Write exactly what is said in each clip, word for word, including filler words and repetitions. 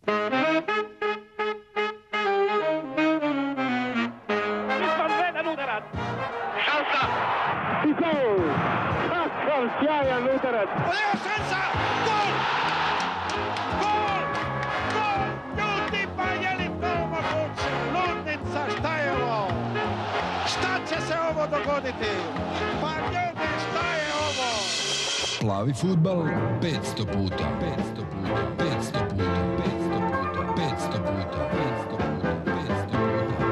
udarac. Šansa. I gol. Kakav sjajan udarac. Evo šansa. Gol. Gol. Gol. Ljudi, pa je li to moguće? Ludnica, šta je ovo? Šta će se ovo dogoditi? Pa ljudi, šta je ovo? Plavi fudbal petsto puta, petsto puta, petsto puta, petsto puta, petsto puta, petsto puta, petsto puta.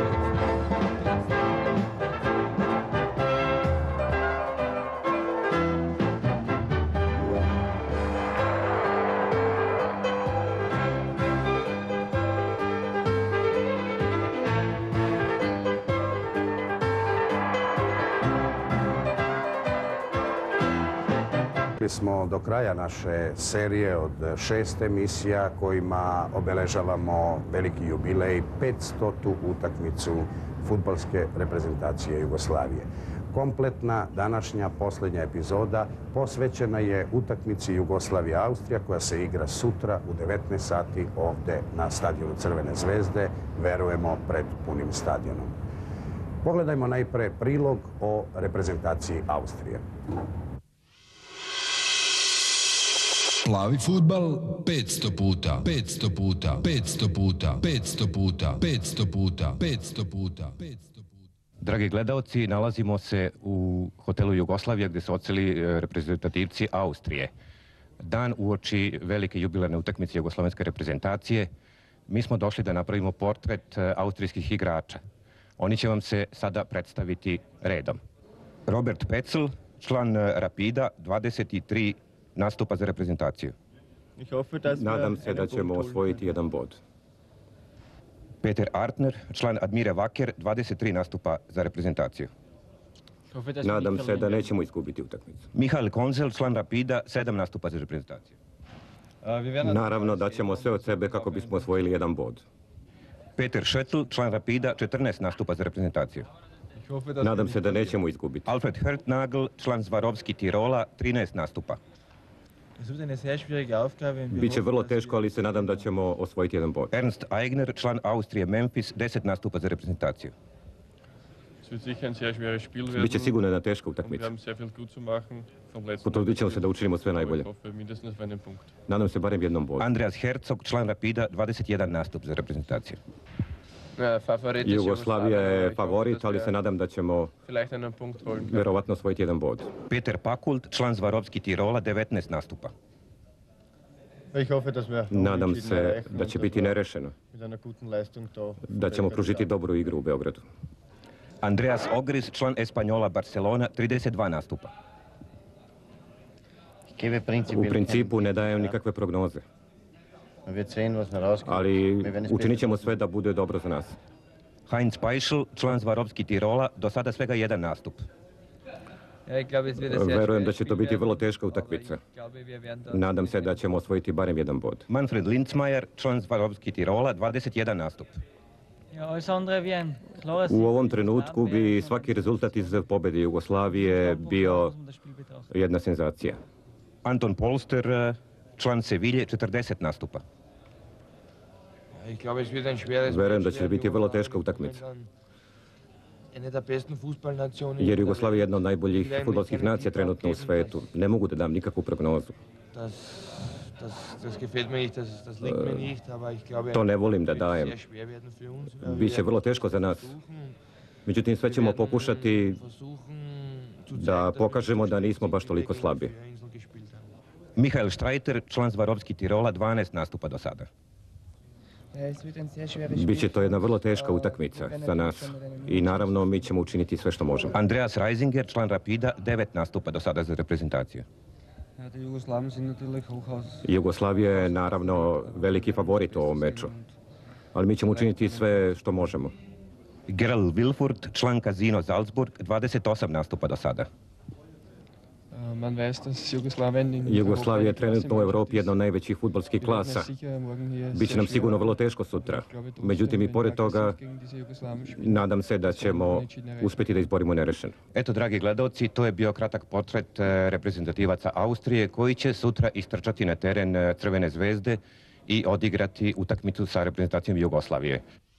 Smo do kraja naše serije od šest emisija kojima obeležavamo veliki jubilej, petstotu utakmicu fudbalske reprezentacije Jugoslavije. Kompletna današnja posljednja epizoda posvećena je utakmici Jugoslavija-Austrija koja se igra sutra u devetnaest sati ovde na stadionu Crvene zvezde, verujemo pred punim stadionom. Pogledajmo najpre prilog o reprezentaciji Austrije. Plavi fudbal petsto puta, petsto puta, petsto puta, petsto puta, petsto puta, petsto puta, petsto puta. Dragi gledaoci, nalazimo se u hotelu Jugoslavija gdje su odseli reprezentativci Austrije. Dan uoči velike jubilarne utakmice jugoslavenske reprezentacije. Mi smo došli da napravimo portret austrijskih igrača. Oni će vam se sada predstaviti redom. Robert Pecl, član Rapida, dvadeset tri nastupa za reprezentaciju. Nadam se da ćemo osvojiti jedan bod. Peter Artner, član Admire Wacker, dvadeset tri nastupa za reprezentaciju. Nadam se da nećemo izgubiti utakmicu. Mihael Konzel, član Rapida, sedam nastupa za reprezentaciju. Naravno da ćemo sve od sebe kako bismo osvojili jedan bod. Peter Schöttl, član Rapida, četrnaest nastupa za reprezentaciju. Nadam se da nećemo izgubiti. Alfred Hertnagel, član Zvarovski Tirola, trinaest nastupa. Biće vrlo teško, ali se nadam da ćemo osvojiti jedan bod. Ernst Aigner, član Austrije Memphis, deset nastupa za reprezentaciju. Biće sigurno jedna teška utakmica. Potrudit ćemo se da učinimo sve najbolje. Nadam se barem jednom bodu. Andreas Herzog, član Rapida, dvadeset jedan nastup za reprezentaciju. Jugoslavija je favorit, ali se nadam da ćemo vjerovatno osvojiti jedan bod. Peter Pakult, član Zvarovski Tirola, devetnaest nastupa. Nadam se da će biti nerešeno. Da ćemo pružiti dobru igru u Beogradu. Andreas Ogris, član Espanjola Barcelona, trideset dva nastupa. U principu ne dajem nikakve prognoze. Ali učinit ćemo sve da bude dobro za nas. Heinz Peischl, član Zvarovski Tirola, do sada svega jedan nastup. Verujem da će to biti vrlo teška utakmica. Nadam se da ćemo osvojiti barem jedan bod. Manfred Linzmeier, član Zvarovski Tirola, dvadeset jedan nastup. U ovom trenutku bi svaki rezultat iz pobjede Jugoslavije bio jedna senzacija. Anton Polster, član Sevilje, četrdeset nastupa. Verujem da će biti vrlo teška utakmica. Jer Jugoslavija je jedna od najboljih fudbalskih nacija trenutno u svetu. Ne mogu da dam nikakvu prognozu. To ne volim da dajem. Biće vrlo teško za nas. Međutim, sve ćemo pokušati da pokažemo da nismo baš toliko slabi. Mihael Streiter, član Zvarovski Tirola, dvanaest nastupa do sada. Biće to jedna vrlo teška utakmica za nas i naravno mi ćemo učiniti sve što možemo. Andreas Reisinger, član Rapida, devet nastupa do sada za reprezentaciju. Jugoslavija je naravno veliki favorit u ovom meču, ali mi ćemo učiniti sve što možemo. Gerald Wilfurt, član Casino Salzburg, dvadeset osam nastupa do sada. Jugoslavija je trenutno u Evropi jedna od najvećih fudbalskih klasa. Biće nam sigurno vrlo teško sutra. Međutim, i pored toga, nadam se da ćemo uspjeti da izborimo nerešeno. Eto, dragi gledaoci, to je bio kratak portret reprezentativaca Austrije koji će sutra istrčati na teren Crvene zvezde i odigrati utakmicu sa reprezentacijom Jugoslavije.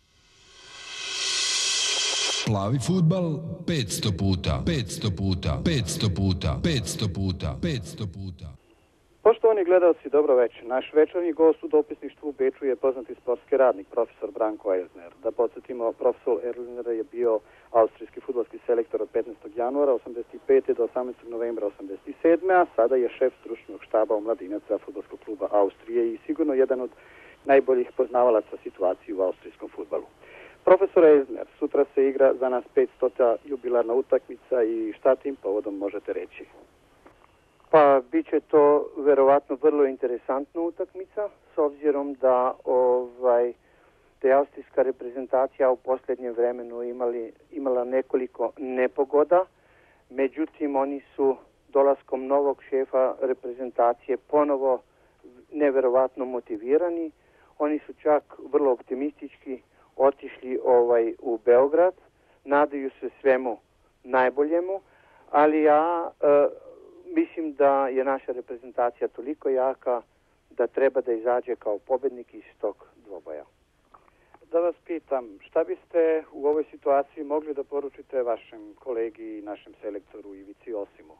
Plavi fudbal petsto puta, petsto puta, petsto puta, petsto puta, petsto puta. Poštovani gledalci, dobro večer. Naš večernji gost u dopisništvu u Beču je poznati sportski radnik, profesor Branko Elzner. Da podsjetimo, profesor Elzner je bio austrijski fudbalski selektor od petnaestog januara osamdeset pete do osamnaestog novembra osamdeset sedme, a sada je šef stručnog štaba omladinaca fudbalskog kluba Austrije i sigurno jedan od najboljih poznavalaca situacije u austrijskom fudbalu. Profesor Elzner, sutra se igra za nas petstota jubilarna utakmica i šta tim povodom možete reći? Pa bit će to verovatno vrlo interesantna utakmica, s obzirom da ovaj, da je austrijska reprezentacija u posljednjem vremenu imali, imala nekoliko nepogoda, međutim oni su dolaskom novog šefa reprezentacije ponovo neverovatno motivirani. Oni su čak vrlo optimistički otišli ovaj, u Beograd, nadaju se svemu najboljemu, ali ja e, mislim da je naša reprezentacija toliko jaka da treba da izađe kao pobednik iz tog dvoboja. Da vas pitam, šta biste u ovoj situaciji mogli da poručite vašem kolegi i našem selektoru Ivici Osimu?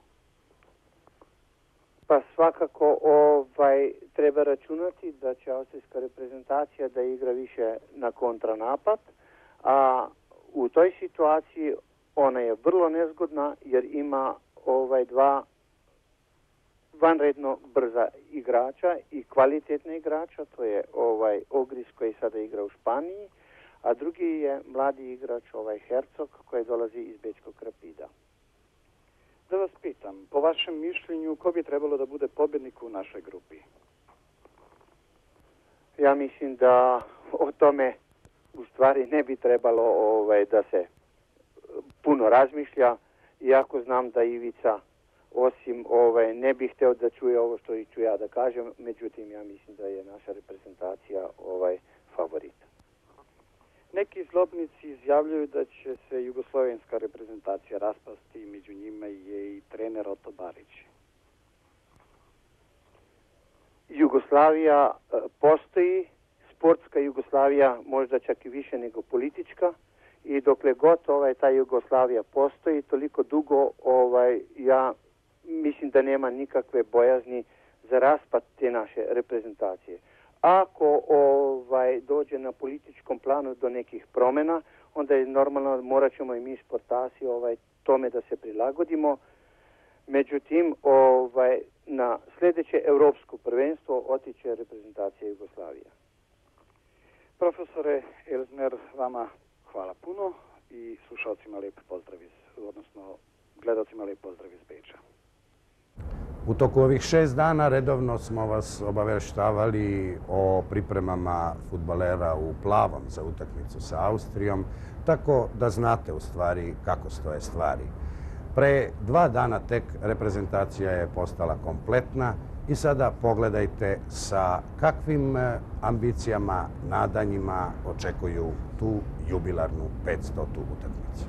Pa svakako ovaj, treba računati da će austrijska reprezentacija da igra više na kontranapad, a u toj situaciji ona je vrlo nezgodna jer ima ovaj dva vanredno brza igrača i kvalitetna igrača, to je ovaj Ogris koji sada igra u Španiji, a drugi je mladi igrač ovaj Hercog koji dolazi iz Bečkog Rapida. Da vas pitam, po vašem mišljenju, ko bi trebalo da bude pobjednik u našoj grupi? Ja mislim da o tome u stvari ne bi trebalo ovaj, da se puno razmišlja, iako znam da Ivica osim ovaj, ne bih hteo da čuje ovo što ću ja da kažem, međutim ja mislim da je naša reprezentacija ovaj, favorit. Neki zlobnici izjavljuju da će se jugoslovenska reprezentacija raspasti i među njima je i trener Oto Barić. Jugoslavija e, postoji, sportska Jugoslavija možda čak i više nego politička i dokle god ovaj, ta Jugoslavija postoji, toliko dugo ovaj, ja mislim da nema nikakve bojazni za raspad te naše reprezentacije. Ako ovaj, dođe na političkom planu do nekih promjena, onda je normalno, morat ćemo i mi sportasi ovaj, tome da se prilagodimo. Međutim, ovaj, na sljedeće europsko prvenstvo otiće reprezentacija Jugoslavije. Profesore Elzner, vama hvala puno i slušalcima lijep pozdrav iz, odnosno gledalcima lijep pozdrav iz Beča. U toku ovih šest dana redovno smo vas obaveštavali o pripremama fudbalera u plavom za utakmicu sa Austrijom, tako da znate u stvari kako stoje stvari. Pre dva dana tek reprezentacija je postala kompletna i sada pogledajte sa kakvim ambicijama, nadanjima očekuju tu jubilarnu petstotu utakmicu.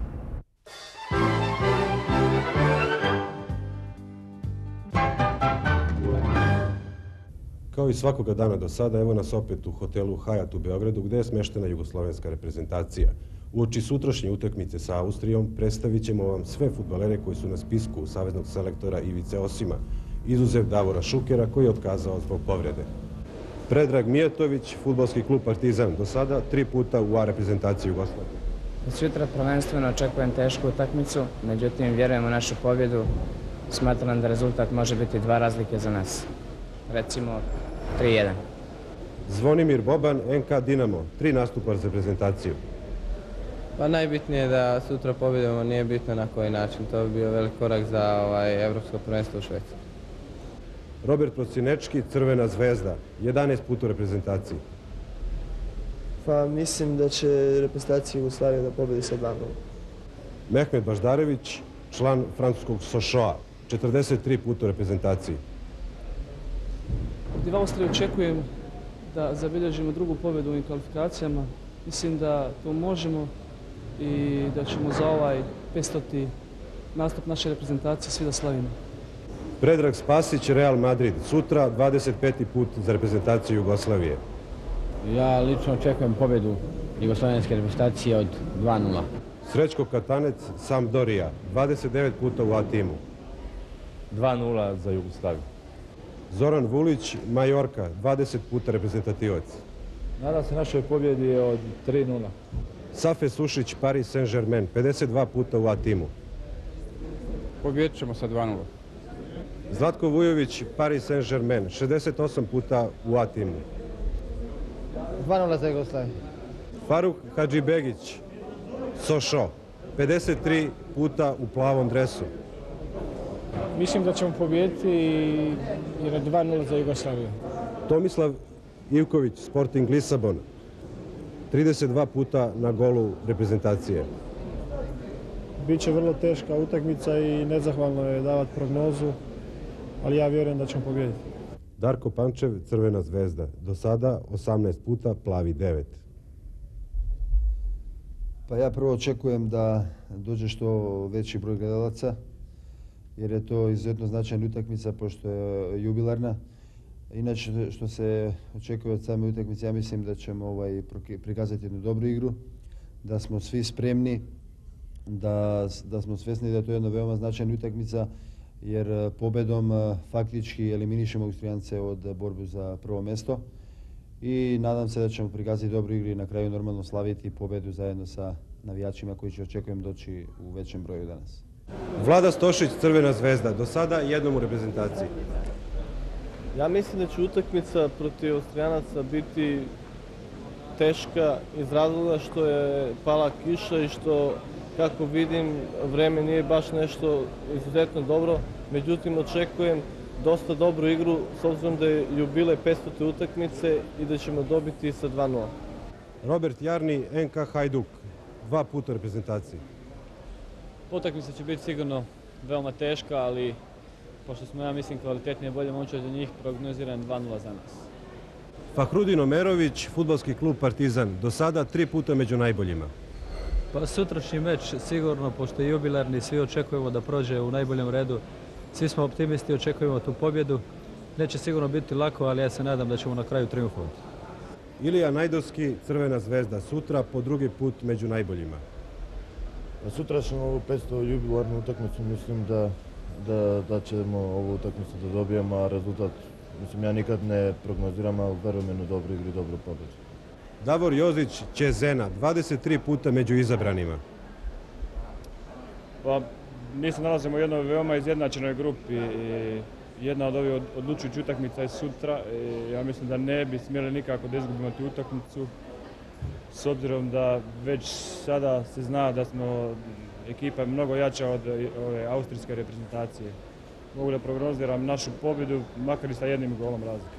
Kao i svakoga dana do sada, evo nas opet u hotelu Hyatt u Beogradu, gde je smeštena jugoslovenska reprezentacija. Uoči sutrašnje utakmice sa Austrijom predstavit ćemo vam sve fudbalere koji su na spisku saveznog selektora Ivice Osima, izuzev Davora Šukera koji je otkazao zbog povrede. Predrag Mijatović, fudbalski klub Partizan, do sada tri puta u A reprezentaciji Jugoslavije. Sutra prvenstveno očekujem tešku utakmicu, međutim vjerujem u našu pobjedu. Smatram da rezultat može biti dva razlike za nas. Recimo tri jedan. Zvonimir Boban, N K Dinamo, tri nastupa za reprezentaciju. Pa najbitnije je da sutra pobjedimo, nije bitno na koji način. To bi bio velik korak za ovaj, evropsko prvenstvo u Švedskoj. Robert Prosinečki, Crvena zvezda, jedanaest puta u reprezentaciji. Pa mislim da će reprezentacija Jugoslavije da pobedi sa dva nula. Mehmet Baždarević, član francuskog Sochaux, četrdeset tri puta u reprezentaciji. Protiv Austrije očekujem da zabilježimo drugu pobjedu u ovim kvalifikacijama. Mislim da to možemo i da ćemo za ovaj petstoti nastup naše reprezentacije svi da slavimo. Predrag Spasić, Real Madrid. Sutra dvadeset peti put za reprezentaciju Jugoslavije. Ja lično očekujem pobjedu jugoslovenske reprezentacije od dva nula. Srećko Katanec, Sampdoria. dvadeset devet puta u A timu. dva nula za Jugoslaviju. Zoran Vulić, Majorka. dvadeset puta reprezentativac. Nadam se našoj pobjedi od tri nula. Safe Sušić, Paris Saint-Germain. pedeset dva puta u A timu. Pobjedit ćemo sa dva nula. Zlatko Vujović, Paris Saint-Germain. šezdeset osam puta u A timu. dva nula za Jugoslaviju. Faruk Hadžibegić, Sošo. pedeset tri puta u plavom dresu. Mislim da ćemo pobijediti jer je dva nula za Jugoslaviju. Tomislav Ivković, Sporting Lisabon. trideset dva puta na golu reprezentacije. Biće vrlo teška utakmica i nezahvalno je davati prognozu, ali ja vjerujem da ćemo pobijediti. Darko Pančev, Crvena zvezda. Do sada osamnaest puta, plavi devet. Pa ja prvo očekujem da dođe što veći broj gledalaca, jer je to izuzetno značajna utakmica pošto je jubilarna. Inače, što se očekuje od same utakmice, ja mislim da ćemo ovaj, prikazati jednu dobru igru, da smo svi spremni, da, da smo svjesni da je to jedna veoma značajna utakmica, jer pobedom faktički eliminišemo Austrijance od borbe za prvo mjesto. I nadam se da ćemo prikazati dobru igru i na kraju normalno slaviti pobedu zajedno sa navijačima koji će očekujem doći u većem broju danas. Vlada Stošić, Crvena zvezda. Do sada jednom u reprezentaciji. Ja mislim da će utakmica protiv Austrijanaca biti teška iz razloga što je pala kiša i što, kako vidim, vreme nije baš nešto izuzetno dobro. Međutim, očekujem dosta dobru igru s obzirom da je jubilej petstute utakmice i da ćemo dobiti sa dva nula. Robert Jarni, N K Hajduk. Dva puta u reprezentaciji. Utakmica će biti sigurno veoma teška, ali pošto smo, ja mislim, kvalitetnije bolje momčad od njih, prognoziram dva nula za nas. Fahrudin Omerović, fudbalski klub Partizan. Do sada tri puta među najboljima. Pa sutrašnji meč sigurno, pošto je jubilarni, svi očekujemo da prođe u najboljem redu. Svi smo optimisti, očekujemo tu pobjedu. Neće sigurno biti lako, ali ja se nadam da ćemo na kraju triumfovati. Ilija Najdovski, Crvena zvezda. Sutra po drugi put među najboljima. Sutrašnju ovu petsto jubilarnu utakmicu mislim da, da, da ćemo ovu utakmicu da dobijemo, a rezultat, mislim, ja nikad ne prognoziram, ali verujem jednu dobru igru i dobru pobjedu. Davor Jozić, Čezena. dvadeset tri puta među izabranima. Pa, mi se nalazimo u jednoj veoma izjednačenoj grupi i jedna od ovih odlučujućih utakmica je sutra. I ja mislim da ne bi smjeli nikako da izgubimo tu utakmicu, s obzirom da već sada se zna da smo ekipa mnogo jača od ove austrijske reprezentacije. Mogu da prognoziram našu pobjedu, makar i sa jednim golom razlike.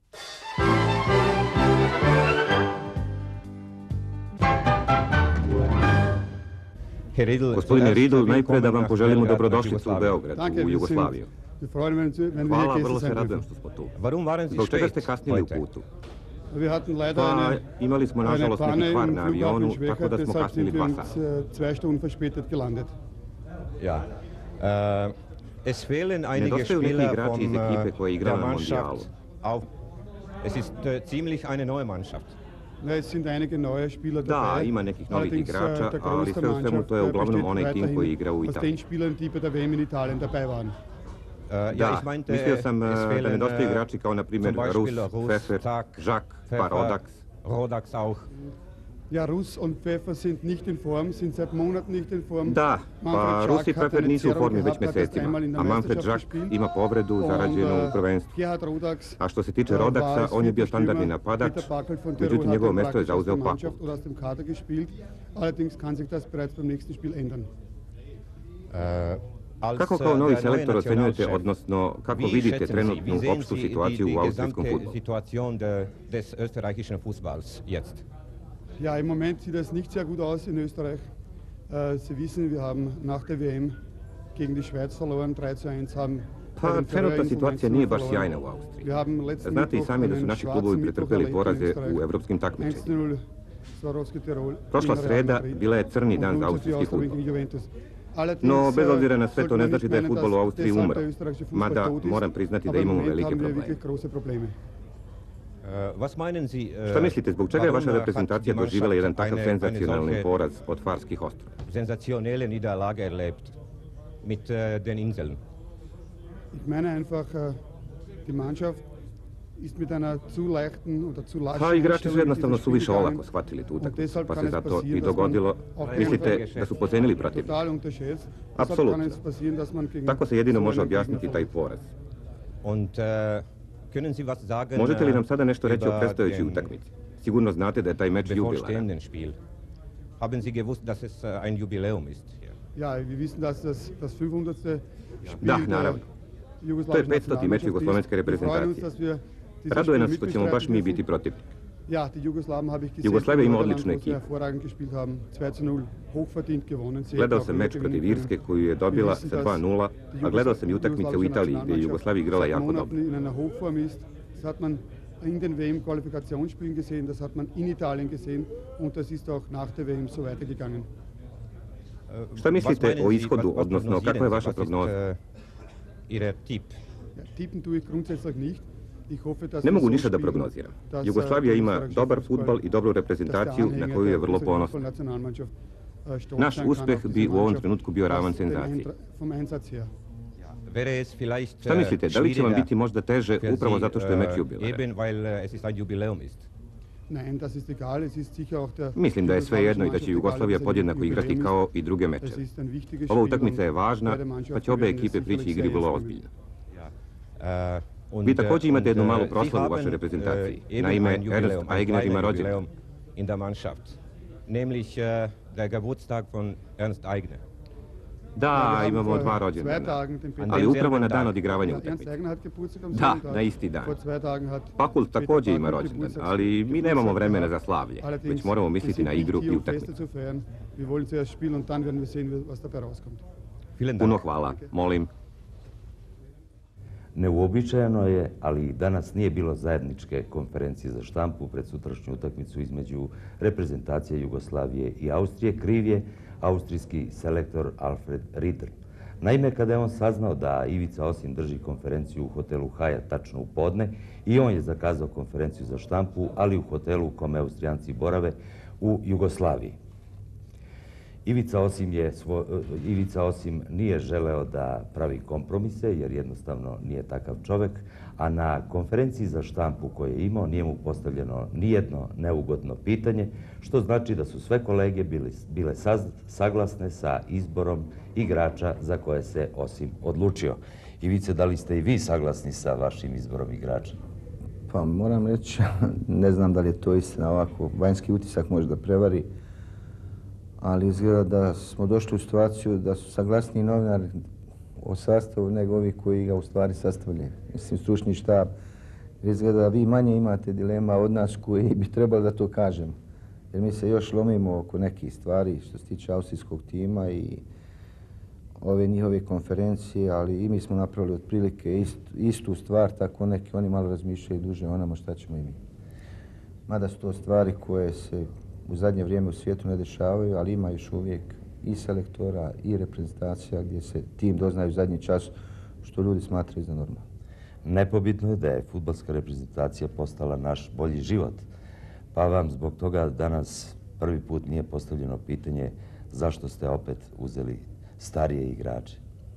Gospodine Riedl, najprije da vam poželimo dobrodošlicu u Beograd, u Jugoslaviju. Hvala, vrlo se radujem što smo tu. Zbog čega ste kasnili u putu? Pa, imali smo nažalost neki kvar na avionu, tako da smo kasnili dva sata. Nedostaju neki igrači iz ekipe koja je igrala na mondijalu. Da, ima nekih novih igrača, ali sve u svemu to je uglavnom onaj tim koji igra u Italiji. Da, mislio sam da nedostaju igrači kao na primjer Rus, Pfeffer, Žak, pa Rodax. Ja, Rus und Pfeffer sind nicht in Form, sind seit Monaten nicht in Form. Da, pa Rus i Pfeffer nisu u formi već mjesecima, a Manfred Žak ima povredu zarađenu u prvenstvu. A što se tiče Rodaxa, on je bio standardni napadač, međutim njegovo mjesto je zauzeo Pakov. Allerdings kann sich das bereits beim nächsten Spiel ändern. Kako kao novi selektor ocenjujete, odnosno kako vidite trenutnu opštu situaciju u austrijskom fudbalu? Ja, im Moment sieht das nicht sehr gut aus in Österreich. Äh, Sie wissen, wir haben nach der W M gegen die Schweiz verloren, tri zu jedan haben. Pa, trenutna situacija nije baš sjajna u Austriji. Znate i sami da su naši klubovi pretrpeli poraze u evropskim takmičenjima. Prošla sreda bila je crni dan za austrijski fudbal. No, bez obzira na sve, to ne znači da je futbol u Austriji umro. Mada moram priznati da imamo velike probleme. Šta mislite, zbog čega je vaša reprezentacija doživjela jedan takav senzacionalni poraz od Farskih ostrva? Sensationelle Niederlage erlebt mit den Inseln. Ich meine einfach, die Mannschaft ist mit einer zu leichten oder zu laschen Pa igrači su jednostavno suviše olako shvatili tu utakmicu, pa se zato i dogodilo. Mislite da su pocenili protivnika? Apsolutno. Tako se jedino može objasniti taj poraz. Možete li nam sada nešto reći o predstojećoj utakmici? Sigurno znate da je taj meč jubilaran. Haben Sie gewusst, dass es ein Jubiläum ist? Ja, wir wissen, dass das das fünfhundertste Da, naravno. To je petstoti meč jugoslovenske reprezentacije. Raduje nas što ćemo baš mi biti protivnik. Jugoslavija ima odličnu ekipu. Gledao sam meč protiv Irske koju je dobila sa dva nula, a gledao sam i utakmice u Italiji gdje je Jugoslavija igrala jako dobro. In den W M-Qualifikationsspielen gesehen, das hat man in Italien gesehen und das ist auch nach der W M so weitergegangen. Šta mislite o ishodu, odnosno kakva je vaša prognoza? Tippen tue ich grundsätzlich nicht. Ne mogu ništa da prognoziram. Jugoslavija ima dobar fudbal i dobru reprezentaciju na koju je vrlo ponosna. Naš uspeh bi u ovom trenutku bio ravan senzaciji. Šta mislite, da li će vam biti možda teže upravo zato što je meč jubilaran? Mislim da je sve jedno i da će Jugoslavija podjednako igrati kao i druge mečeve. Ova utakmica je važna, pa će obe ekipe prići igri vrlo ozbiljno. Vi također imate jednu malu proslavu u vašoj reprezentaciji. Naime, Ernst Aigner ima rođendan. Nämlich der Geburtstag von Ernst Aigner. Da, imamo dva rođendana, ali upravo na dan odigravanja utakmice. Da, na isti dan. Pakult također ima rođendan, ali mi nemamo vremena za slavlje, već moramo misliti na igru i utakmicu. Puno hvala, molim. Neuobičajeno je, ali danas nije bilo zajedničke konferencije za štampu pred sutrašnju utakmicu između reprezentacije Jugoslavije i Austrije. Kriv je austrijski selektor Alfred Riedl. Naime, kada je on saznao da Ivica Osim drži konferenciju u hotelu Hyatt tačno u podne, i on je zakazao konferenciju za štampu, ali u hotelu u kome Austrijanci borave u Jugoslaviji. Ivica Osim, je svo, Ivica Osim nije želeo da pravi kompromise, jer jednostavno nije takav čovek, a na konferenciji za štampu koju je imao nije mu postavljeno nijedno neugodno pitanje, što znači da su sve kolege bili, bile saz, saglasne sa izborom igrača za koje se Osim odlučio. Ivice, da li ste i vi saglasni sa vašim izborom igrača? Pa moram reći, ne znam da li je to istina, ovako vanjski utisak može da prevari, ali izgleda da smo došli u situaciju da su saglasniji novinari o sastavu nego ovi koji ga u stvari sastavljaju. Mislim, stručni štab. Izgleda da vi manje imate dilema od nas koji bi trebali da to kažemo. Jer mi se još lomimo oko nekih stvari što se tiče austrijskog tima i ove njihove konferencije, ali i mi smo napravili otprilike ist, istu stvar, tako neki oni malo razmišljaju duže o nama šta ćemo i mi. Mada su to stvari koje se u zadnje vrijeme u svijetu ne dešavaju, ali ima još uvijek i selektora i reprezentacija gdje se tim doznaju u zadnji čas što ljudi smatraju za normalno. Nepobitno je da je fudbalska reprezentacija postala naš bolji život, pa vam zbog toga danas prvi put nije postavljeno pitanje zašto ste opet uzeli starije igrače.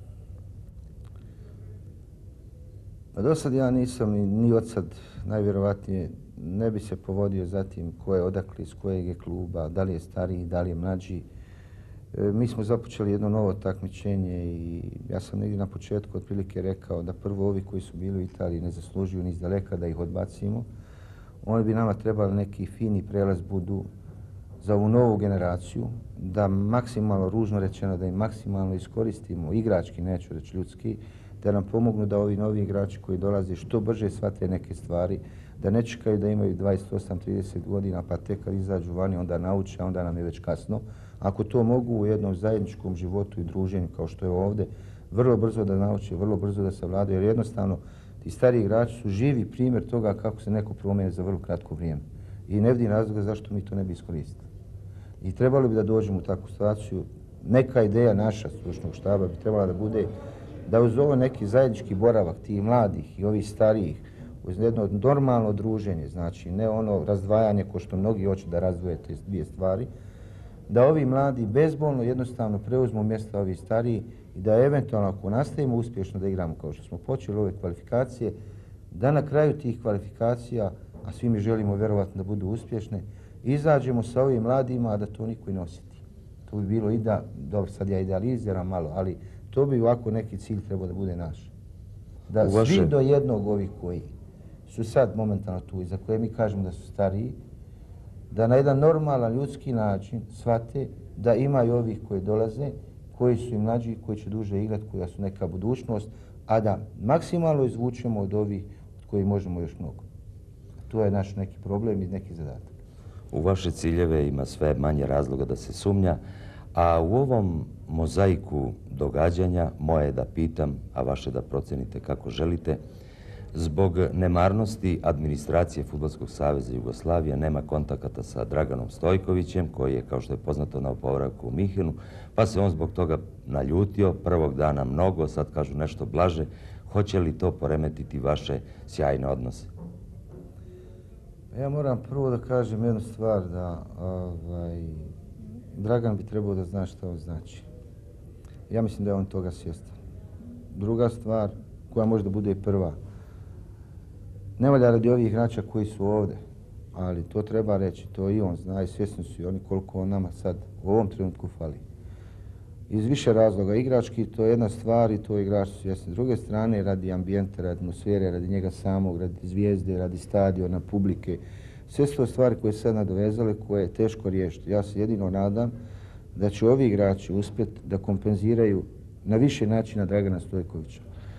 Pa do sad ja nisam ni od sad najvjerovatnije ne bi se povodio za tim ko je odakle, iz kojeg je kluba, da li je stariji, da li je mlađi. E, mi smo započeli jedno novo takmičenje i ja sam negdje na početku otprilike rekao da prvo ovi koji su bili u Italiji ne zaslužuju ni izdaleka da ih odbacimo. Oni bi nama trebali neki fini prelaz budu za ovu novu generaciju, da maksimalno, ružno rečeno, da im maksimalno iskoristimo, igrački, neću reći ljudski, da nam pomognu da ovi novi igrači koji dolaze što brže shvate neke stvari, da ne čekaju da imaju dvadeset osam trideset godina, pa tek kad izađu vani onda nauče, a onda nam je već kasno. Ako to mogu u jednom zajedničkom životu i druženju kao što je ovdje, vrlo brzo da nauče, vrlo brzo da se vladaju, jer jednostavno ti stari igrači su živi primjer toga kako se neko promijeni za vrlo kratko vrijeme. I ne vidim razloga zašto mi to ne bi iskoristili. I trebali bi da dođemo u takvu situaciju, neka ideja naša stručnog štaba bi trebala da bude da uz ovo neki zajednički boravak tih mladih i ovih starijih, uz jedno normalno druženje, znači ne ono razdvajanje ko što mnogi hoće da razdvoje te dvije stvari, da ovi mladi bezbolno jednostavno preuzmu mjesta ovih stariji i da eventualno ako nastavimo uspješno da igramo kao što smo počeli ove kvalifikacije, da na kraju tih kvalifikacija, a svi mi želimo vjerovatno da budu uspješne, izađemo sa ovim mladima, a da to niko i ne osjeti. To bi bilo i da, dobro sad ja idealiziram malo, ali to bi ovako neki cilj trebao da bude naš. Da vaše... svi do jednog ovih koji su sad momentalno tu i za koje mi kažemo da su stariji, da na jedan normalan ljudski način shvate da imaju ovih koji dolaze, koji su i mlađi, koji će duže igrati, koja su neka budućnost, a da maksimalno izvučemo od ovih od koji možemo još mnogo. To je naš neki problem i neki zadatak. U vaše ciljeve ima sve manje razloga da se sumnja, a u ovom mozaiku događanja moje da pitam, a vaše da procenite kako želite, zbog nemarnosti administracije Fudbalskog saveza Jugoslavije nema kontakata sa Draganom Stojkovićem, koji je, kao što je poznato, na oporavku u Minhenu, pa se on zbog toga naljutio, prvog dana mnogo, sad kažu nešto blaže. Hoće li to poremetiti vaše sjajne odnose? Ja moram prvo da kažem jednu stvar, da ovaj, Dragan bi trebao da zna šta on znači. Ja mislim da je on toga svjestan. Druga stvar, koja možda bude i prva, ne valja radi ovih igrača koji su ovdje, ali to treba reći, to i on zna i svjesni su i oni koliko on nama sad u ovom trenutku fali. Iz više razloga igrački, to je jedna stvar i to igrači su svjesni. S druge strane, radi ambijenta, radi atmosfere, radi njega samog, radi zvijezde, radi stadiona, publike. Sve su to stvari koje se sad nadovezale, koje je teško riješiti. Ja se jedino nadam da će ovi igrači uspjeti da kompenziraju na više načina Dragana Stojkovića.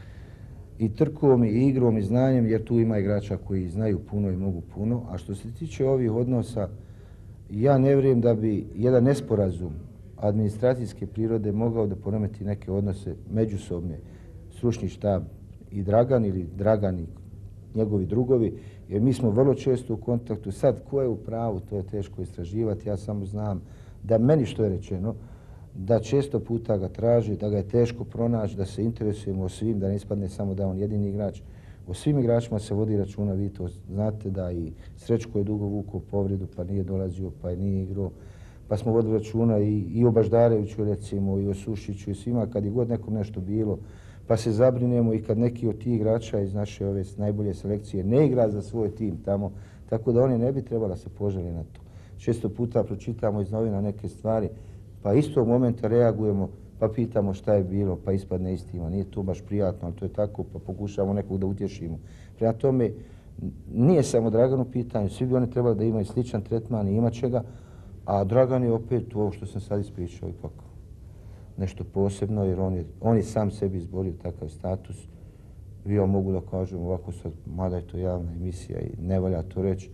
I trkom, i igrom, i znanjem, jer tu ima igrača koji znaju puno i mogu puno. A što se tiče ovih odnosa, ja ne vjerujem da bi jedan nesporazum administracijske prirode mogao da poremeti neke odnose međusobne, stručni štab i Dragan ili Dragan i njegovi drugovi, jer mi smo vrlo često u kontaktu. Sad, ko je u pravu, to je teško istraživati. Ja samo znam da meni što je rečeno, da često puta ga traži, da ga je teško pronaći, da se interesujemo o svim, da ne ispadne samo da on jedini igrač. O svim igračima se vodi računa, vi to znate da i Srećko je dugo vukao povredu, pa nije dolazio, pa je nije igrao. Pa smo vodili računa i, i o Baždareviću, recimo, i o Sušiću i svima, kad je god nekom nešto bilo, pa se zabrinemo i kad neki od tih igrača iz naše ove najbolje selekcije ne igra za svoj tim tamo, tako da oni ne bi trebali da se poželi na to. Često puta pročitamo iz novina neke stvari, pa istog momenta reagujemo, pa pitamo šta je bilo, pa ispadne istina. Nije to baš prijatno, ali to je tako, pa pokušamo nekog da utješimo. Prema tome, nije samo Dragan u pitanju, svi bi oni trebali da imaju sličan tretman i imat će ga, a Dragan je opet u ovo što sam sad ispričao ipak nešto posebno, jer on je, on je sam sebi izborio takav status. Ja mogu da kažem ovako sad, mada je to javna emisija i ne valja to reći,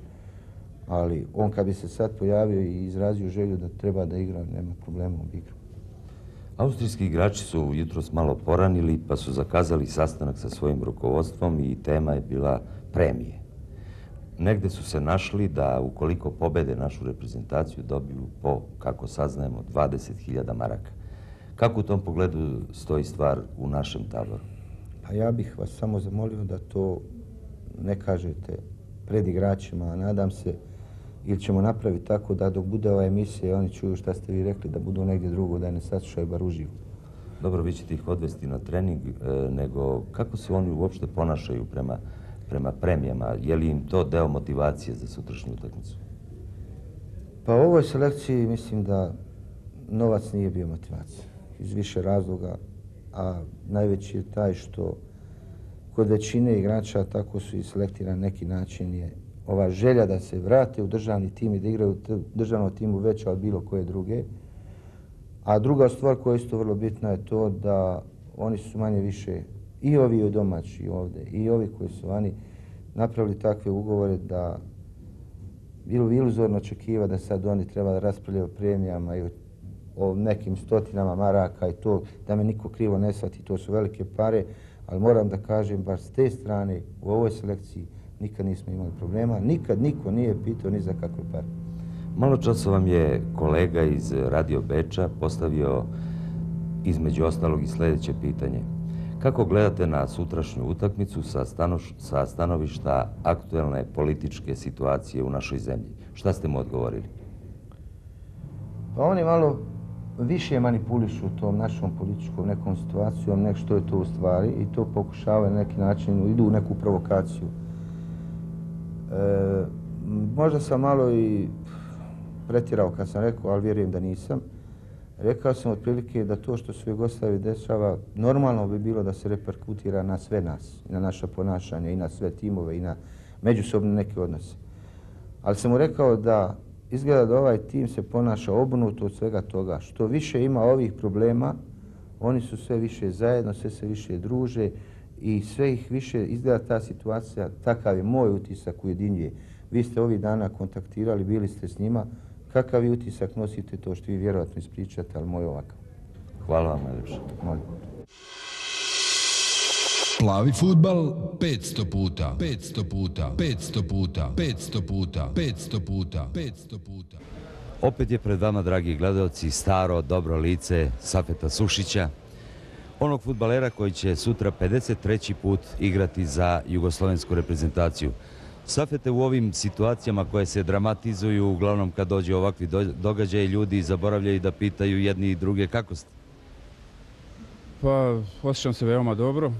ali on kad bi se sad pojavio i izrazio želju da treba da igra, nema problema u igru. Austrijski igrači su jutros malo poranili, pa su zakazali sastanak sa svojim rukovodstvom i tema je bila premije. Negde su se našli da ukoliko pobede našu reprezentaciju dobiju po, kako saznajemo, dvadeset hiljada maraka. Kako u tom pogledu stoji stvar u našem taboru? Pa ja bih vas samo zamolio da to ne kažete pred igračima, a nadam se ili ćemo napraviti tako da dok bude ova emisija i oni čuju šta ste vi rekli, da budu negdje drugo, da ne saslušaju bar uživo. Dobro, vi ćete ih odvesti na trening, nego kako se oni uopšte ponašaju prema, prema premijama? Je li im to deo motivacije za sutrašnju utakmicu? Pa u ovoj selekciji mislim da novac nije bio motivacija. Iz više razloga, a najveći je taj što kod većine igrača, tako su i selektirani neki način, je ova želja da se vrate u državni tim i da igraju u državnom timu veća od bilo koje druge. A druga stvar koja je isto vrlo bitna je to da oni su manje više, i ovi domaći ovdje, i ovi koji su vani, napravili takve ugovore da bilo bi iluzorno očekiva da sad oni treba da raspravljaju o premijama i o nekim stotinama maraka i to, da me niko krivo ne shvati, to su velike pare, ali moram da kažem, baš s te strane u ovoj selekciji nikad nismo imali problema, nikad niko nije pitao ni za kakve pare. Malo časa vam je kolega iz Radio Beča postavio između ostalog i sljedeće pitanje. Kako gledate na sutrašnju utakmicu sa, stanoš, sa stanovišta aktuelne političke situacije u našoj zemlji? Šta ste mu odgovorili? Pa oni malo više manipulišu tom našom političkom nekom situacijom nek što je to u stvari i to pokušavaju na neki način, idu u neku provokaciju. E, možda sam malo i pretjerao kad sam rekao, ali vjerujem da nisam. Rekao sam otprilike da to što se u Jugoslaviji dešava, normalno bi bilo da se reperkutira na sve nas, na naše ponašanje i na sve timove i na međusobne neke odnose. Ali sam mu rekao da izgleda da ovaj tim se ponaša obrnuto od svega toga. Što više ima ovih problema, oni su sve više zajedno, sve se više druže i sve ih više izgleda ta situacija, takav je moj utisak, ujedinjuje. Vi ste ovih dana kontaktirali, bili ste s njima. Kakav vi utisak nosite, to što vi vjerojatno ispričate, ali moj ovakav. Hvala vam najljepše. Molim. Plavi fudbal petsto puta, petsto puta, petsto puta, petsto puta, petsto puta, petsto puta. Opet je pred vama, dragi gledalci, staro, dobro lice Safeta Sušića, onog fudbalera koji će sutra pedeset treći put igrati za jugoslovensku reprezentaciju. Safete, u ovim situacijama koje se dramatizuju, uglavnom kad dođe ovakvi događaji, ljudi zaboravljaju da pitaju jedni i druge kako ste? Pa, osjećam se veoma dobro.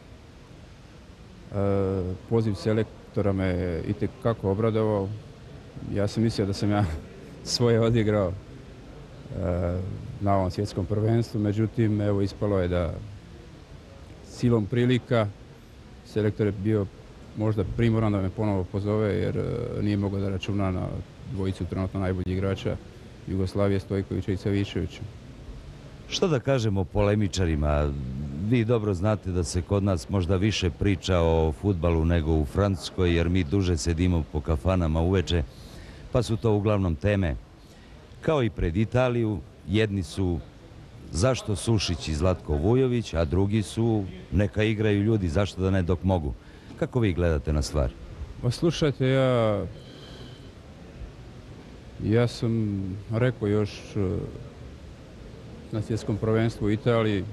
E, poziv selektora me itekako obradovao. Ja sam mislio da sam ja svoje odigrao e, na ovom svjetskom prvenstvu, međutim, evo, ispalo je da silom prilika selektor je bio možda primoran da me ponovo pozove jer uh, nije mogao da računa na dvojicu trenutno najboljih igrača Jugoslavije, Stojkovića i Savičevića. Što da kažemo polemičarima? Vi dobro znate da se kod nas možda više priča o fudbalu nego u Francuskoj jer mi duže sedimo po kafanama uveče, pa su to uglavnom teme. Kao i pred Italiju, jedni su zašto Sušić i Zlatko Vujović, a drugi su neka igraju ljudi, zašto da ne dok mogu. Kako vi gledate na stvar? Pa slušajte, ja, ja sam rekao još na svjetskom prvenstvu u Italiji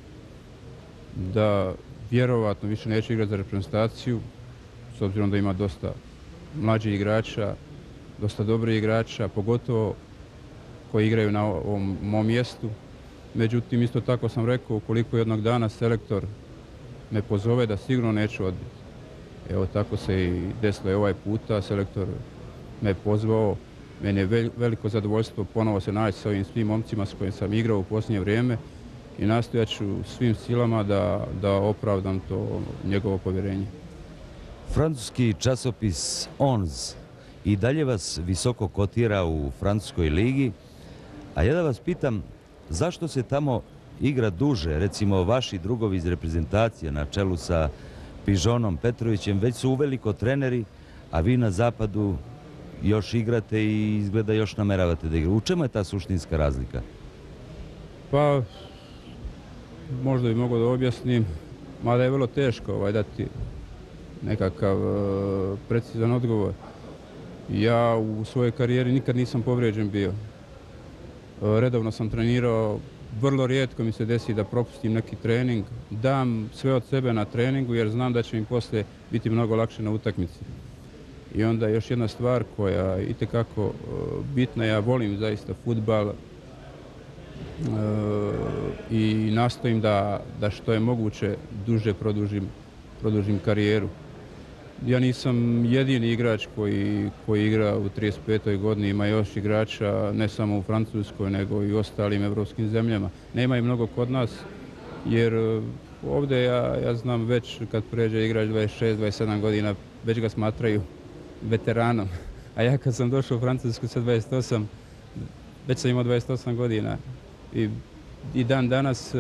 da vjerovatno više neće igrati za reprezentaciju, s obzirom da ima dosta mlađih igrača, dosta dobrih igrača, pogotovo koji igraju na ovom mom mjestu. Međutim, isto tako sam rekao, ukoliko jednog dana selektor me pozove, da sigurno neću odbiti. Evo, tako se i desilo i ovaj puta. Selektor me pozvao. Meni je veliko zadovoljstvo ponovo se naći s ovim svim momcima s kojim sam igrao u posljednje vrijeme i nastojat ću svim silama da, da opravdam to njegovo povjerenje. Francuski časopis Onze i dalje vas visoko kotira u francuskoj ligi, a ja da vas pitam zašto se tamo igra duže, recimo vaši drugovi iz reprezentacije na čelu sa Pižonom Petrovićem već su uveliko treneri, a vi na zapadu još igrate i izgleda još nameravate da igrate. U čemu je ta suštinska razlika? Pa, možda bi mogao da objasnim, mada je vrlo teško ovaj, dati nekakav uh, precizan odgovor. Ja u svojoj karijeri nikad nisam povrijeđen bio. Uh, redovno sam trenirao, vrlo rijetko mi se desi da propustim neki trening. Dam sve od sebe na treningu jer znam da će mi poslije biti mnogo lakše na utakmici. I onda još jedna stvar koja je itekako uh, bitna, ja volim zaista fudbal uh, i nastojim da, da što je moguće duže produžim, produžim karijeru. Ja nisam jedini igrač koji, koji igra u trideset petoj godini, ima još igrača ne samo u Francuskoj nego i u ostalim evropskim zemljama. Nema i mnogo kod nas jer uh, ovdje ja, ja znam već kad pređe igrač dvadeset šest dvadeset sedam godina već ga smatraju veteranom. A ja kad sam došao u Francusku sa dvadeset osam, već sam imao dvadeset osam godina. I, i dan danas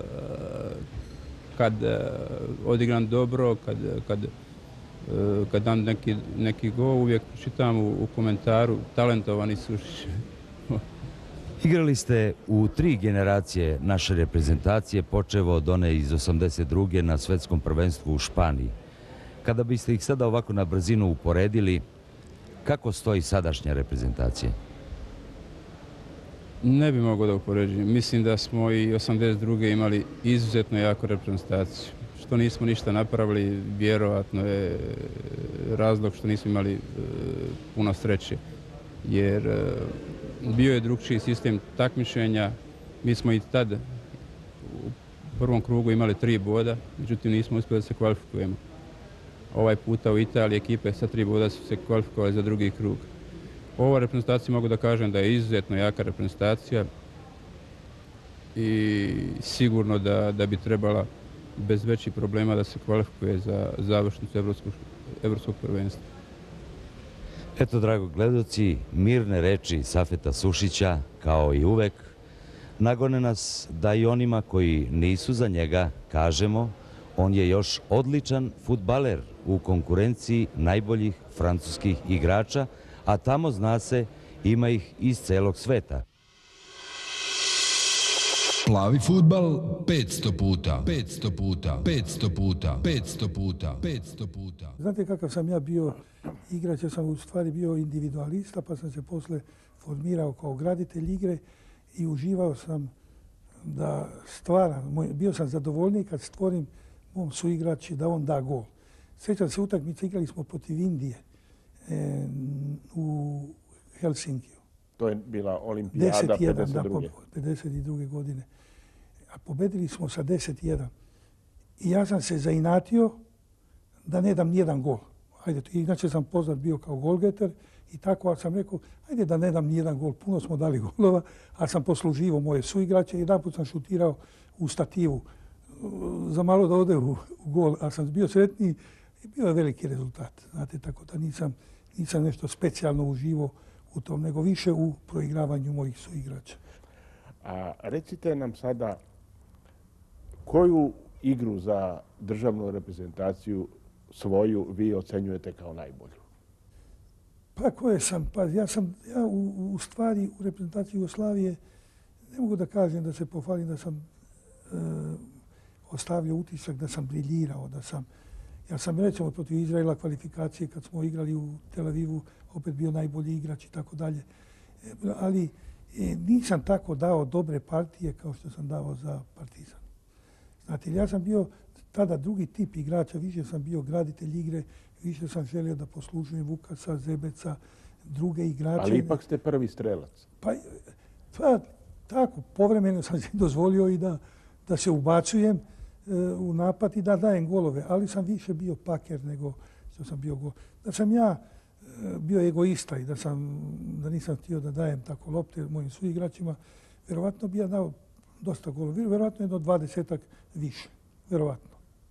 kad odigram dobro, kad, kad, kad dam neki, neki go, uvijek čitam u, u komentaru talentovani Sušić. Igrali ste u tri generacije naše reprezentacije, počevo od one iz osamdeset druge na svetskom prvenstvu u Španiji. Kada biste ih sada ovako na brzinu uporedili, kako stoji sadašnja reprezentacija? Ne bi mogao da upoređujem. Mislim da smo i osamdeset druge imali izuzetno jaku reprezentaciju. Što nismo ništa napravili, vjerovatno je razlog što nismo imali puno sreće. Jer bio je drugčiji sistem takmičenja. Mi smo i tad u prvom krugu imali tri boda, međutim nismo uspjeli da se kvalifikujemo. Ovaj puta u Italiji ekipe sa tri boda su se kvalifikovali za drugi krug. Ova reprezentacija mogu da kažem da je izuzetno jaka reprezentacija i sigurno da, da bi trebala bez većih problema da se kvalifikuje za završnicu evropskog, evropskog prvenstva. Eto, drago gledoci, mirne reči Safeta Sušića, kao i uvek, nagone nas da i onima koji nisu za njega kažemo on je još odličan fudbaler u konkurenciji najboljih francuskih igrača, a tamo, zna se, ima ih iz celog sveta. Plavi fudbal petsto puta, petsto puta, petsto puta, petsto puta, petsto puta. Znate kakav sam ja bio igrač, ja sam u stvari bio individualista, pa sam se posle formirao kao graditelj igre i uživao sam da stvaram. Bio sam zadovoljniji kad stvorim mom suigrači da on da gol. Sjećam se utakmice, igrali smo protiv Indije e, u Helsinkiju. To je bila olimpijada pedeset druge. Da, pedeset druge godine. A pobedili smo sa deset jedan. I ja sam se zainatio da ne dam nijedan gol. Ajde, inače sam poznat bio kao golgeter i tako, ali sam rekao, ajde da ne dam nijedan gol. Puno smo dali golova, ali sam posluživo moje suigrače. Jedan put sam šutirao u stativu za malo da ode u, u gol, ali sam bio sretniji i bio je veliki rezultat. Znate, tako da nisam, nisam nešto specijalno uživao u tom, nego više u proigravanju mojih suigrača. A recite nam sada koju igru za državnu reprezentaciju svoju vi ocenjujete kao najbolju? Pa koje sam? Pa ja sam, ja u, u stvari u reprezentaciji Jugoslavije ne mogu da kažem da se pohvalim da sam e, ostavljao utisak da sam briljirao, da sam, ja sam recimo protiv Izraela kvalifikacije kad smo igrali u Tel Avivu opet bio najbolji igrač i tako dalje. Ali e, nisam tako dao dobre partije kao što sam dao za Partizan. Znate, ja sam bio tada drugi tip igrača, više sam bio graditelj igre, više sam želio da poslužujem Vukasa, Zebeca, druge igrače. Ali ipak ste prvi strelac. Pa, pa tako, povremeno sam se dozvolio i da, da se ubacujem e, u napad i da dajem golove, ali sam više bio paker nego što sam bio gol. Da sam ja bio egoista i da, sam, da nisam htio da dajem tako lopte mojim suigračima, vjerovatno bi ja dao dosta golova. Vjerovatno jedno dvadesetak više. Vjerovatno.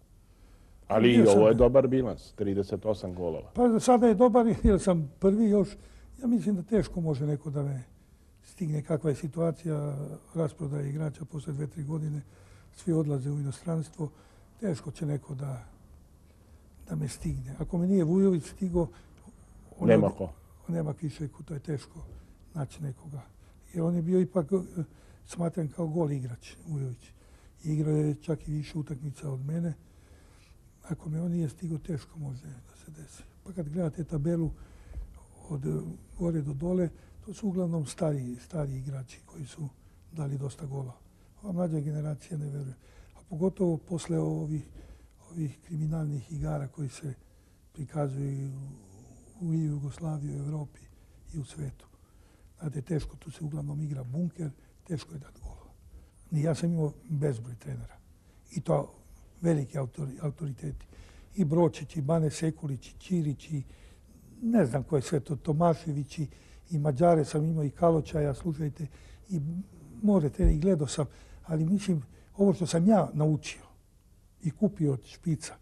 Ali i ovo je dobar bilans, trideset osam golova. Pa sada je dobar jer sam prvi još. Ja mislim da teško može neko da me stigne kakva je situacija rasprodaje igrača posle dve, tri godine. Svi odlaze u inostranstvo. Teško će neko da, da me stigne. Ako me nije Vujović stigo, nema ko. Nema više, to je teško naći nekoga. Jer on je bio ipak smatran kao gol igrač, Vujović. Igrao je čak i više utakmica od mene. Ako me on nije stigo, teško može da se desi. Pa kad gledate tabelu od gore do dole, to su uglavnom stari, stari igrači koji su dali dosta gola. Ova mlađa generacija ne veruje. A pogotovo posle ovih, ovih kriminalnih igara koji se prikazuju u Jugoslaviji, u Evropi i u svetu. Znate, teško, tu se uglavnom igra bunker, teško je dati golova. Ja sam imao bezbroj trenera. I to veliki autoriteti. I Bročić, i Bane Sekulić, i Ćirić, i ne znam ko je sve to, Tomašević, i Mađare sam imao, i Kaločaja, slušajte, i more trenera, i gledao sam. Ali mislim, ovo što sam ja naučio i kupio od špica,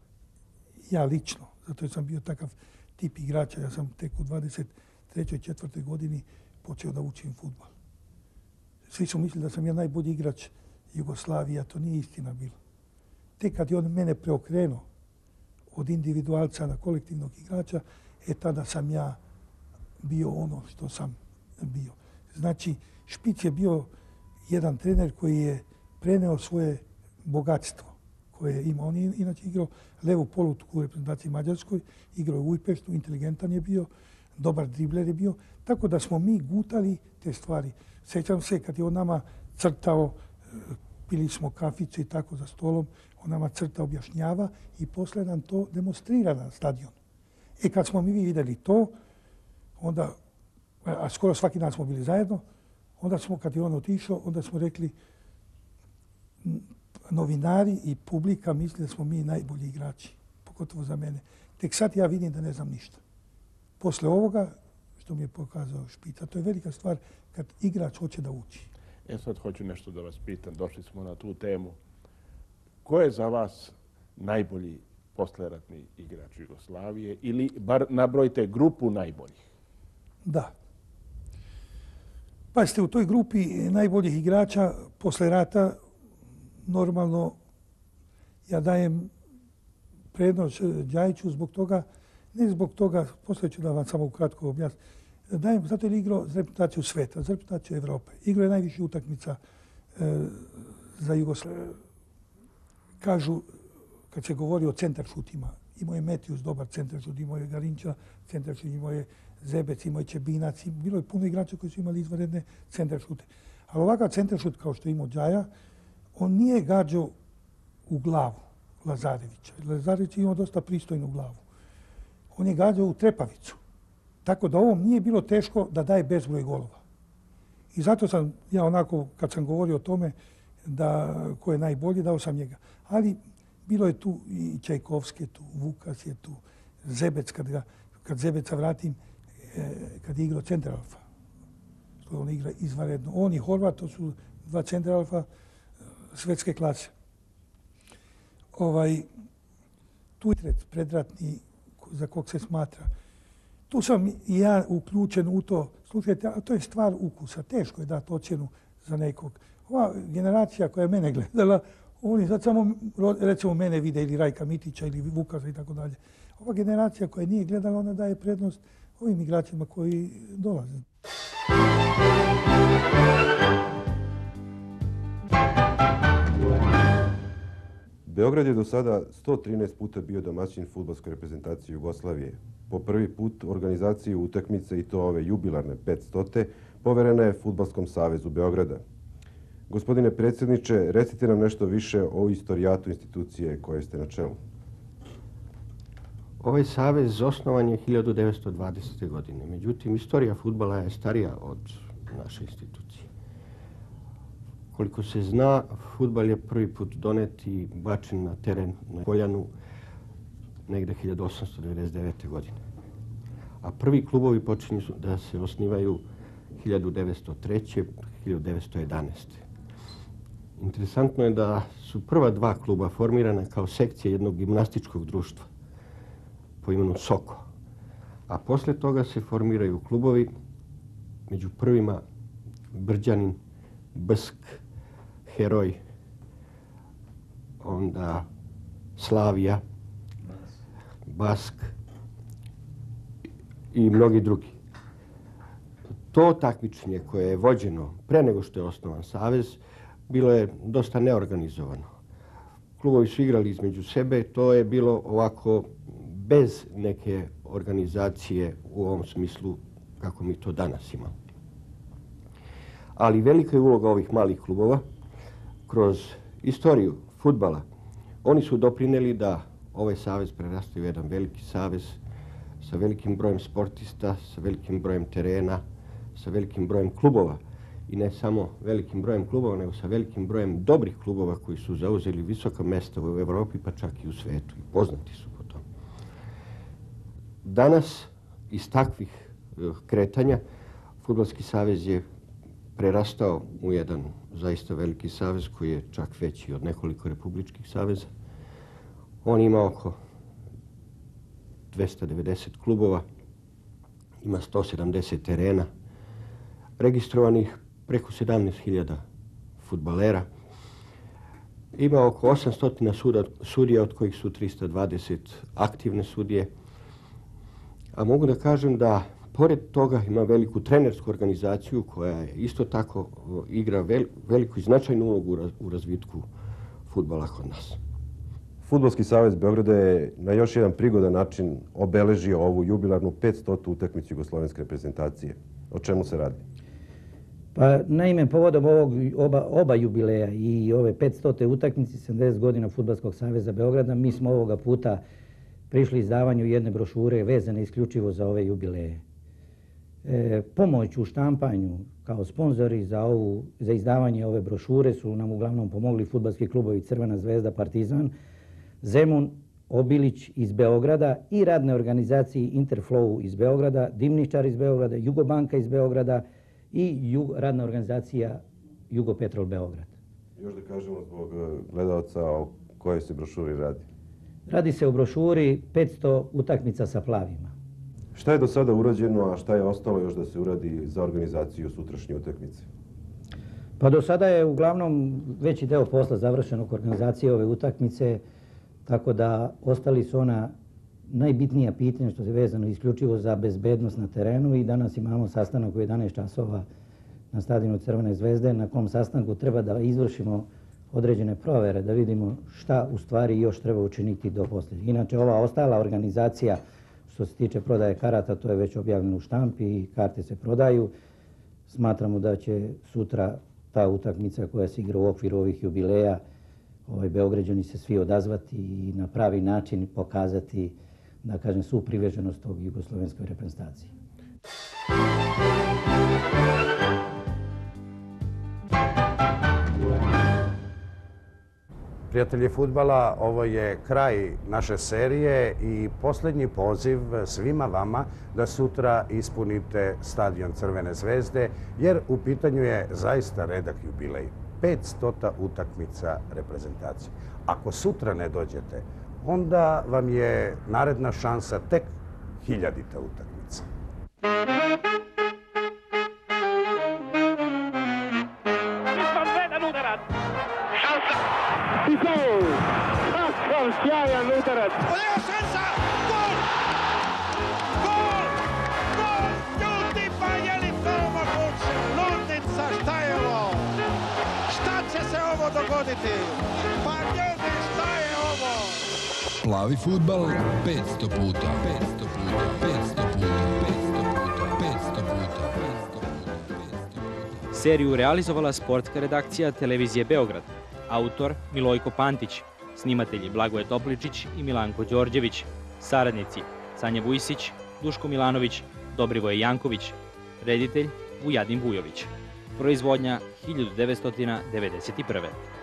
ja lično, zato sam bio takav tip igrača. Ja sam tek u dvadeset trećoj četvrtoj godini počeo da učim fudbal. Svi su mislili da sam ja najbolji igrač Jugoslavije, a to nije istina bilo. Tek kad je on mene preokrenuo od individualca na kolektivnog igrača, e tada sam ja bio ono što sam bio. Znači, Špic je bio jedan trener koji je preneo svoje bogatstvo koje je imao. On je inače igrao levu polutku u reprezentaciji Mađarskoj, igrao je u Ujpeštu, inteligentan je bio, dobar dribler je bio. Tako da smo mi gutali te stvari. Sjećam se kad je on nama crtao, pili smo kafice i tako za stolom, on nama crta objašnjava i posle nam to demonstrira na stadionu. I kad smo mi vidjeli to, onda, a skoro svaki dan smo bili zajedno, onda smo, kad je on otišao, onda smo rekli, novinari i publika misle da smo mi najbolji igrači, pogotovo za mene. Tek sad ja vidim da ne znam ništa. Posle ovoga, što mi je pokazao Špica, to je velika stvar kad igrač hoće da uči. Ja sad hoću nešto da vas pitam, došli smo na tu temu. Ko je za vas najbolji posleratni igrač Jugoslavije ili bar nabrojite grupu najboljih? Da. Pa ste u toj grupi najboljih igrača posle rata normalno ja dajem prednost Djajiću zbog toga, ne zbog toga, poslije ću da vam samo ukratko objasnim, dajem zato jer je igrao za reputaciju sveta, za reputaciju Evrope. Igrao je najviše utakmica e, za Jugoslaviju. Kažu, kad se govori o centaršutima, imao je Metijus dobar centaršut, imao je Garinča centaršut, imao je Zebec, imao je Čebinac, bilo je puno igrača koji su imali izvanredne centaršute. Ali ovakav centaršut kao što je imao Djaja, on nije gađao u glavu Lazarevića. Lazarević je imao dosta pristojnu glavu. On je gađao u trepavicu. Tako da ovom nije bilo teško da daje bezbroj golova. I zato sam ja onako, kad sam govorio o tome da ko je najbolji, dao sam njega. Ali bilo je tu i Čajkovski, tu Vukas je tu, Zebec, kad, ga, kad Zebeca vratim, kad je igrao centralfa. On igra izvanredno. On i Horvat, to su dva centralfa svetske klase. Ovaj, tu je predratni za kog se smatra. Tu sam i ja uključen u to. Slušajte, a to je stvar ukusa. Teško je dati ocjenu za nekog. Ova generacija koja je mene gledala, oni sad samo, recimo, mene vide ili Rajka Mitića ili Vukasa i tako dalje. Ova generacija koja nije gledala, ona daje prednost ovim igračima koji dolaze. Beograd je do sada sto trinaest puta bio domaćin fudbalskoj reprezentaciji Jugoslavije. Po prvi put organizaciju utakmice, i to ove jubilarne petstote, poverena je Fudbalskom savezu Beograda. Gospodine predsjedniče, recite nam nešto više o istorijatu institucije koje ste na čelu. Ovaj savez osnovan je hiljadu devetsto dvadesete. godine. Međutim, istorija fudbala je starija od naše institucije. Koliko se zna, fudbal je prvi put donet i bačen na teren na Poljanu negde hiljadu osamsto devedeset devete. godine. A prvi klubovi počinju da se osnivaju hiljadu devetsto treće. hiljadu devetsto jedanaeste. Interesantno je da su prva dva kluba formirana kao sekcija jednog gimnastičkog društva po imenu Soko. A posle toga se formiraju klubovi, među prvima Brđanin, Brsk, Heroj, onda Slavija, Bask i mnogi drugi. To takmičenje koje je vođeno pre nego što je osnovan savez bilo je dosta neorganizovano. Klubovi su igrali između sebe, to je bilo ovako bez neke organizacije u ovom smislu kako mi to danas imamo. Ali velika je uloga ovih malih klubova kroz istoriju fudbala. Oni su doprineli da ovaj savez preraste u jedan veliki savez sa velikim brojem sportista, sa velikim brojem terena, sa velikim brojem klubova. I ne samo velikim brojem klubova, nego sa velikim brojem dobrih klubova koji su zauzeli visoka mesta u Evropi, pa čak i u svetu. I poznati su po tom. Danas, iz takvih kretanja, Fudbalski savez je prerastao u jedan zaista veliki savez koji je čak veći od nekoliko republičkih saveza. On ima oko dvesta devedeset klubova, ima sto sedamdeset terena, registrovanih preko sedamnaest hiljada fudbalera, ima oko osamsto sudija, od kojih su trista dvadeset aktivne sudije. A mogu da kažem da pored toga ima veliku trenersku organizaciju koja je isto tako igra vel, veliku i značajnu ulogu u razvitku fudbala kod nas. Fudbalski savez Beograda je na još jedan prigodan način obeležio ovu jubilarnu petstotu utakmicu jugoslovenske reprezentacije. O čemu se radi? Pa naime, povodom ovog oba, oba jubileja i ove petstote utakmice sedamdeset godina Fudbalskog saveza Beograda, mi smo ovoga puta prišli izdavanju jedne brošure vezane isključivo za ove jubileje. E, pomoć u štampanju kao sponzori za, ovu, za izdavanje ove brošure su nam uglavnom pomogli fudbalski klubovi Crvena zvezda, Partizan, Zemun, Obilić iz Beograda i radne organizacije Interflow iz Beograda, Dimničar iz Beograda, Jugobanka iz Beograda i jug, radna organizacija Jugopetrol Beograd. Još da kažemo zbog gledalca o kojoj se brošuri radi. Radi se o brošuri petsto utakmica sa plavima. Šta je do sada urađeno, a šta je ostalo još da se uradi za organizaciju sutrašnje utakmice? Pa do sada je uglavnom veći deo posla završen oko organizacije ove utakmice, tako da ostali su ona najbitnija pitanja što je vezano isključivo za bezbednost na terenu i danas imamo sastanak u jedanaest časova na stadionu Crvene zvezde na kom sastanku treba da izvršimo određene provere, da vidimo šta u stvari još treba učiniti do posljednjeg. Inače, ova ostala organizacija što se tiče prodaje karata, to je već objavljeno u štampi i karte se prodaju. Smatramo da će sutra ta utakmica koja se igra u okviru ovih jubileja, ovaj, Beograđani se svi odazvati i na pravi način pokazati, da kažem, svu privrženost tog jugoslovenskoj reprezentaciji. Prijatelji fudbala, ovo je kraj naše serije i posljednji poziv svima vama da sutra ispunite stadion Crvene zvezde, jer u pitanju je zaista redak jubilej. petstota utakmica reprezentacije. Ako sutra ne dođete, onda vam je naredna šansa tek hiljadita utakmica. I gol! Kakav sjajan udarac! Evo šansa! Gol! Gol! Gol! Ljudi, pa je li to moguće? Ludnica, šta je ovo? Šta će se ovo dogoditi? Pa ljudi, šta je ovo? Plavi fudbal petsto puta, petsto puta, petsto puta, petsto puta, petsto puta, petsto puta. Seriju realizovala sportska redakcija Televizije Beograd. Autor Milojko Pantić, snimatelji Blagoje Topličić i Milanko Đorđević, saradnici Sanja Vujsić, Duško Milanović, Dobrivoje Janković, reditelj Vujadin Vujović. Proizvodnja hiljadu devetsto devedeset prve.